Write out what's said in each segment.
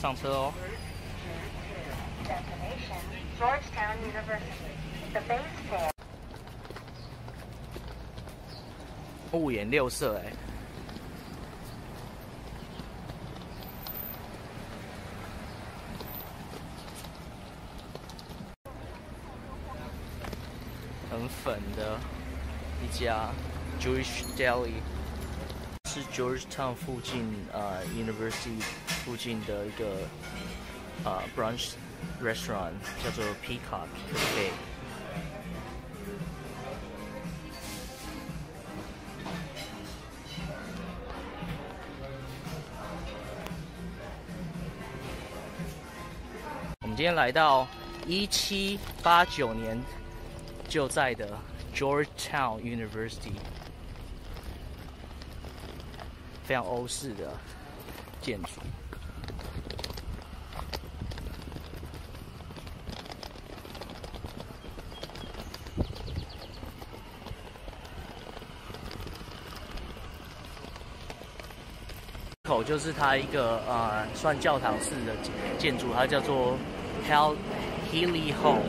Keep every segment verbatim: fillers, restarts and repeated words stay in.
上车哦。 Georgetown University. The base fare. 五颜六色哎，很粉的一家 Jewish Deli， 是 Georgetown 附近呃 University 附近的一个呃 brunch restaurant， 叫做 Peacock Cafe。我们今天来到一七八九年就在的 Georgetown University， 非常欧式的建筑。口就是它一个呃算教堂式的建筑，它叫做 Hel Healy Hall。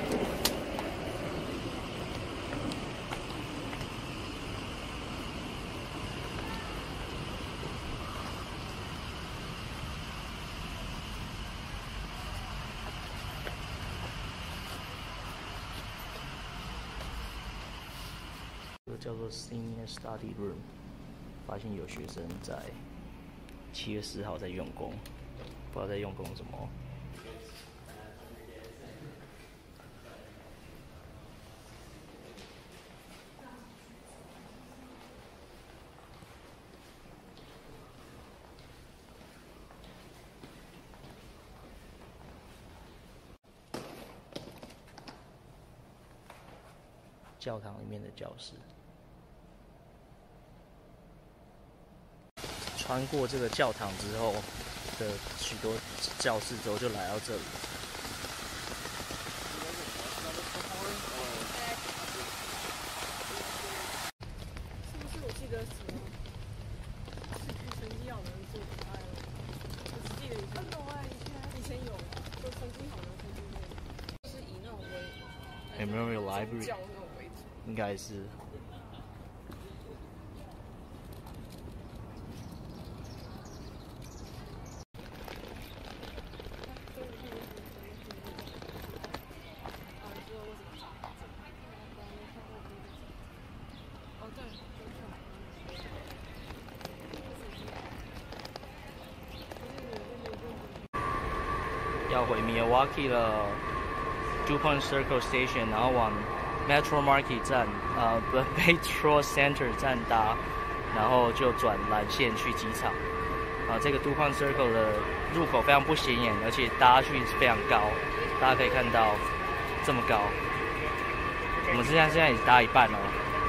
这个叫做 Senior Study Room， 发现有学生在七月四号在用功，不知道在用功什么。教堂里面的教室，穿过这个教堂之后的许多教室之后，就来到这里。 是不是我记得什么成绩好的人做可爱了？我只记得以前有啊，以前以前有，就成绩好的成绩类，就是以那种为 Memorial Library 教那种为主， 应该是。要回 Milwaukee 了 ，DuPont Circle Station， 然后往 Metro Market 站，呃，不 ，Metro Center 站搭，然后就转蓝线去机场。啊，这个 DuPont Circle 的入口非常不显眼，而且搭去非常高，大家可以看到这么高。我们现在现在也搭一半哦。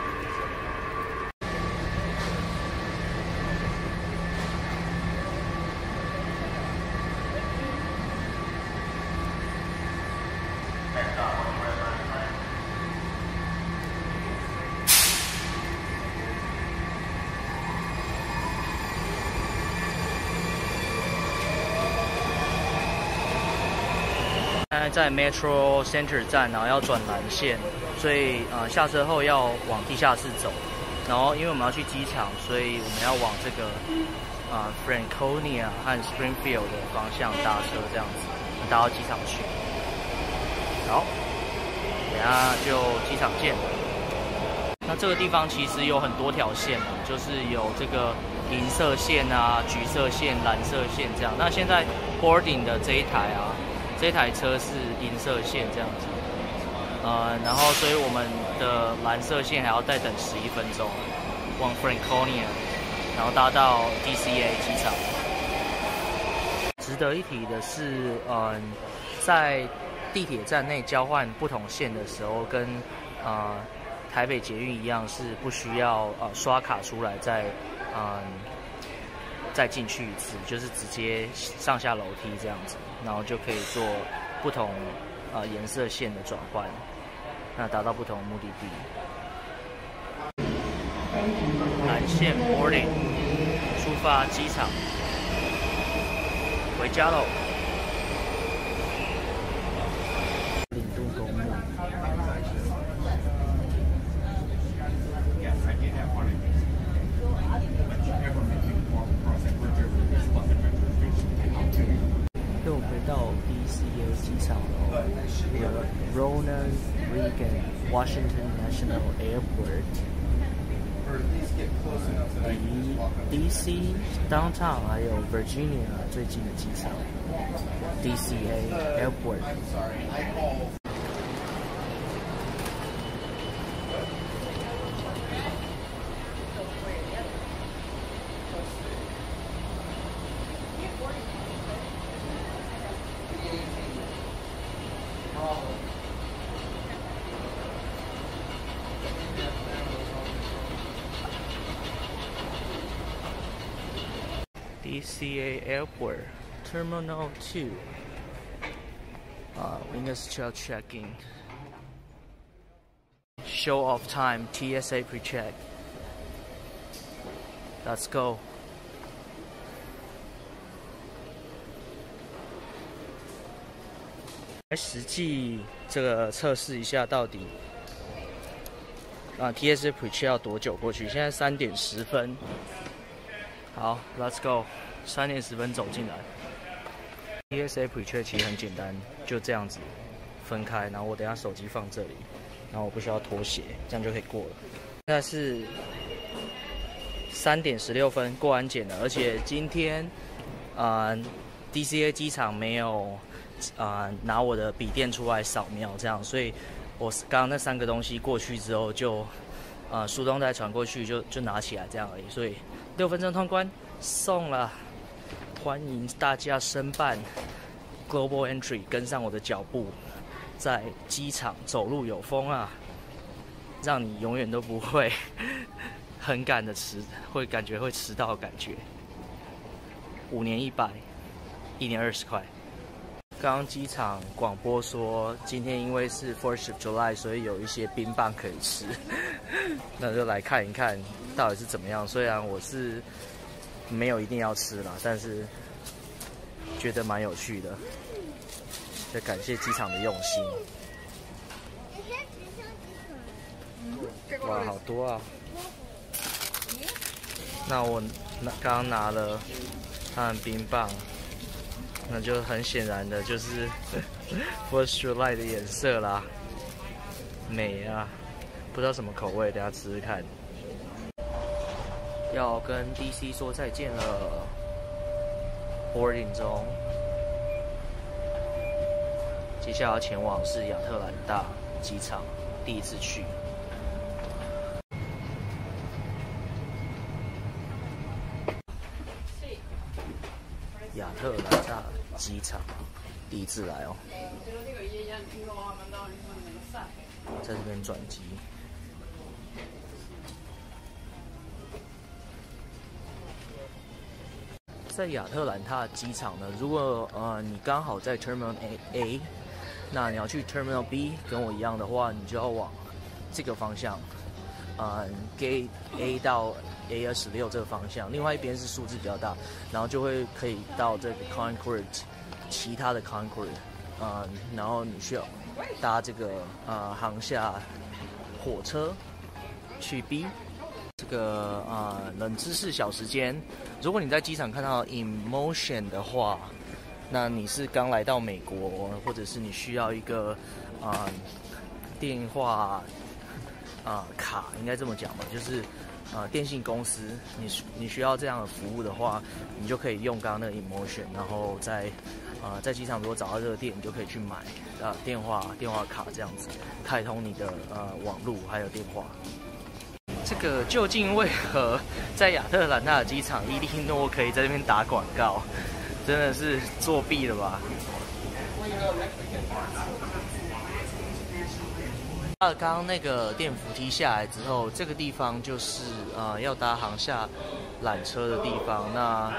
现在在 Metro Center 站，然后要转蓝线，所以呃下车后要往地下室走。然后因为我们要去机场，所以我们要往这个呃 Franconia 和 Springfield 的方向搭车，这样子搭到机场去。好，等下就机场见。那这个地方其实有很多条线，就是有这个银色线啊、橘色线、蓝色线这样。那现在 boarding 的这一台啊。这台车是银色线这样子，呃，然后所以我们的蓝色线还要再等十一分钟，往 Franconia， 然后搭到 D C A 机场。值得一提的是，嗯、呃，在地铁站内交换不同线的时候，跟呃台北捷运一样，是不需要呃刷卡出来再嗯、呃、再进去一次，就是直接上下楼梯这样子。然后就可以做不同呃颜色线的转换，那达到不同的目的地。蓝线 boarding 出发机场。 回家喽。领渡公墓。又回到 D C A 机场了，有 Ronald Reagan Washington National Airport， 离 D C Downtown 还有 Virginia 最近的机场 D C A Airport。D C A Airport Terminal two 啊，我应该是需要 check in。Show off time T S A pre-check。Let's go。来实际这个测试一下到底啊 T S A pre-check 要多久过去？现在三点十分。好 ，Let's go。三点十分走进来。T S A pre-check 其实很简单，就这样子分开，然后我等一下手机放这里，然后我不需要脱鞋，这样就可以过了。现在是三点十六分，过安检了，而且今天呃 D C A 机场没有呃拿我的笔电出来扫描，这样，所以我刚刚那三个东西过去之后就呃输动带传过去就就拿起来这样而已，所以六分钟通关送了。欢迎大家申办 Global Entry， 跟上我的脚步，在机场走路有风啊，让你永远都不会很赶的迟，会感觉会迟到的感觉。五年一百，一年二十块。刚刚机场广播说，今天因为是 Fourth of July， 所以有一些冰棒可以吃，那就来看一看到底是怎么样。虽然我是没有一定要吃啦，但是觉得蛮有趣的，就感谢机场的用心。哇，好多啊！那我拿刚刚拿了他们冰棒，那就很显然的就是 Fourth of July 的颜色啦，美啊！不知道什么口味，等一下吃吃看。要跟 D C 说再见了 ，boarding 中，接下来要前往是亚特兰大机场，第一次去。亚特兰大机场，第一次来哦。在这边转机。在亚特兰大机场呢，如果呃你刚好在 Terminal A A， 那你要去 Terminal B， 跟我一样的话，你就要往这个方向，呃 Gate A 到 A 二十六这个方向，另外一边是数字比较大，然后就会可以到这个 Concord， 其他的 Concord， 呃，然后你需要搭这个呃航厦火车去 B。这个呃冷知识小时间，如果你在机场看到 In Motion 的话，那你是刚来到美国，或者是你需要一个啊、呃、电话啊、呃、卡，应该这么讲吧，就是啊、呃、电信公司，你你需要这样的服务的话，你就可以用刚刚那个 In Motion， 然后在啊、呃、在机场如果找到这个店，你就可以去买啊、呃、电话电话卡这样子，开通你的呃网路还有电话。这个究竟为何在亚特兰大的机场，伊利诺可以在这边打广告？真的是作弊了吧？啊，刚刚那个电扶梯下来之后，这个地方就是呃要搭航厦缆车的地方。那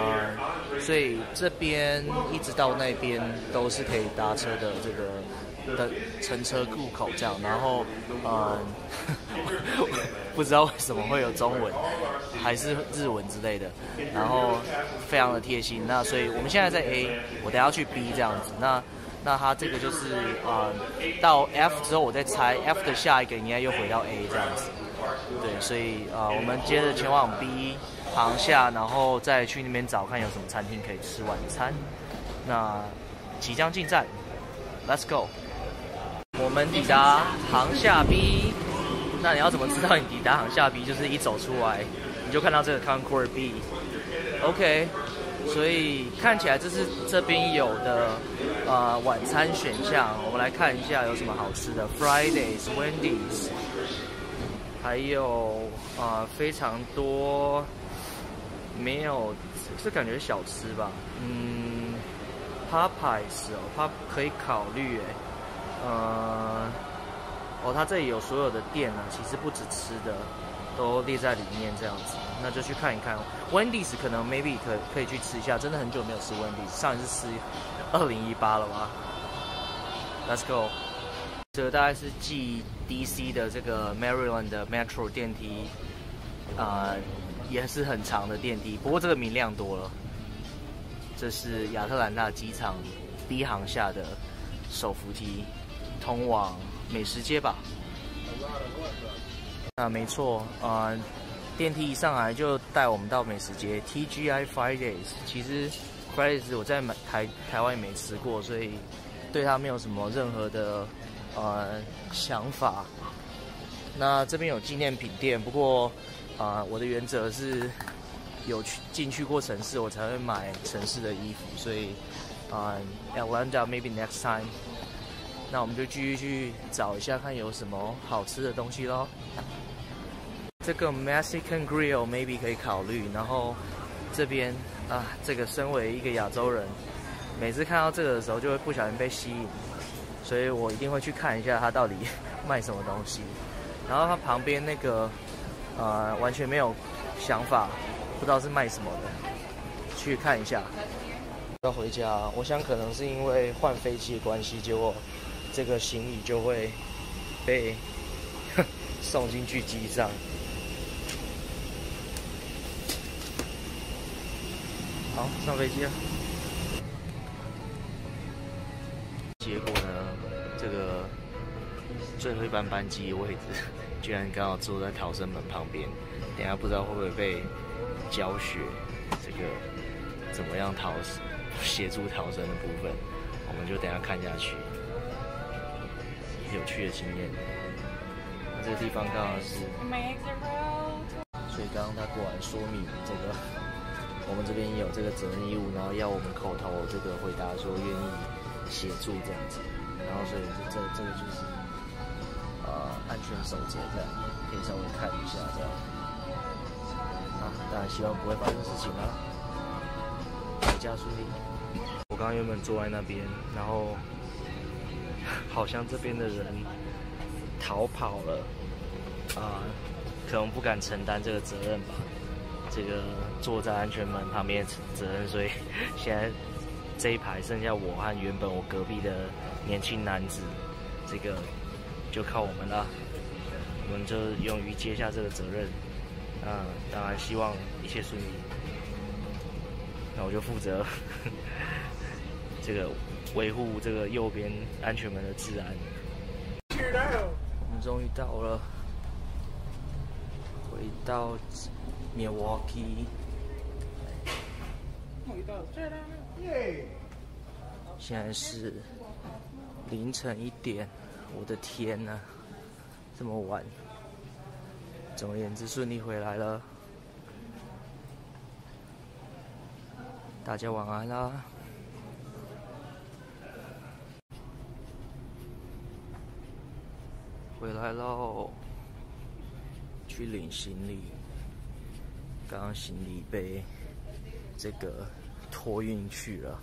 呃，所以这边一直到那边都是可以搭车的这个的乘车入口这样，然后嗯，不知道为什么会有中文还是日文之类的，然后非常的贴心。那所以我们现在在 A， 我等下去 B 这样子。那那它这个就是呃到 F 之后，我再猜 F 的下一个应该又回到 A 这样子。对，所以呃我们接着前往 B 航厦，然后再去那边找看有什么餐厅可以吃晚餐。那即将进站 ，Let's go。我们抵达航厦 B。那你要怎么知道你抵达航厦 B？ 就是一走出来，你就看到这个 Concord B。OK， 所以看起来这是这边有的呃晚餐选项。我们来看一下有什么好吃的 ，Fridays、Wendy's， 还有呃非常多没有，这感觉小吃吧，嗯 ，Popeyes 哦 ，Pop 可以考虑哎，呃。哦，它这里有所有的店呢，其实不止吃的，都列在里面这样子，那就去看一看。Wendy's 可能 maybe 可可以去吃一下，真的很久没有吃 Wendy's， 上一次吃二零一八了吧 ？Let's go。这个大概是继 D C 的这个 Maryland 的 Metro 电梯，啊、呃，也是很长的电梯，不过这个明亮多了。这是亚特兰大机场 B 航厦的手扶梯，通往美食街吧。啊，没错，呃，电梯一上来就带我们到美食街 T G I Fridays。其实 Fridays 我在台台湾也没吃过，所以对它没有什么任何的呃想法。那这边有纪念品店，不过啊、呃，我的原则是有去进去过城市，我才会买城市的衣服，所以啊、呃、，Atlanta maybe next time。那我们就继续去找一下，看有什么好吃的东西咯。这个 Mexican Grill maybe 可以考虑，然后这边啊，这个身为一个亚洲人，每次看到这个的时候就会不小心被吸引，所以我一定会去看一下它到底卖什么东西。然后它旁边那个呃完全没有想法，不知道是卖什么的，去看一下。要回家，我想可能是因为换飞机的关系，结果这个行李就会被送进去机上。好，上飞机了。结果呢，这个最后一班班机的位置，居然刚好坐在逃生门旁边。等一下不知道会不会被教学这个怎么样逃生。协助逃生的部分，我们就等一下看下去，有趣的经验。那这个地方刚好是，所以刚刚他过来说明这个，我们这边有这个责任义务，然后要我们口头这个回答说愿意协助这样子，然后所以这这个就是呃安全守则这样，可以稍微看一下这样。啊，当然希望不会发生事情啦。回家顺利。我刚刚原本坐在那边，然后好像这边的人逃跑了，啊、呃，可能不敢承担这个责任吧。这个坐在安全门旁边的责任，所以现在这一排剩下我和原本我隔壁的年轻男子，这个就靠我们了。我们就勇于接下这个责任，啊、呃，当然希望一切顺利。那我就负责这个维护这个右边安全门的治安。我们终于到了，回到 Milwaukee。现在是凌晨一点，我的天哪，这么晚。总而言之，顺利回来了。大家晚安啦！回来喽，去领行李。刚刚行李被这个托运去了，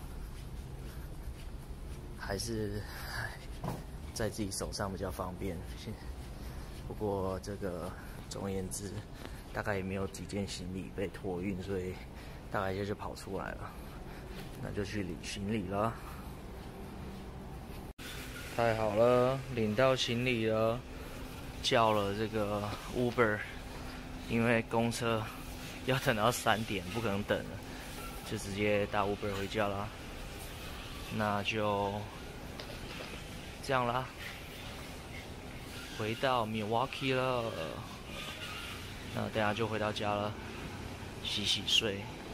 还是在自己手上比较方便。不过这个总而言之，大概也没有几件行李被托运，所以大概就就跑出来了。那就去领行李了。 太好了，领到行李了，叫了这个 Uber， 因为公车要等到三点，不可能等了，就直接搭 Uber 回家啦。那就这样啦，回到 Milwaukee 了。那等下就回到家了，洗洗睡。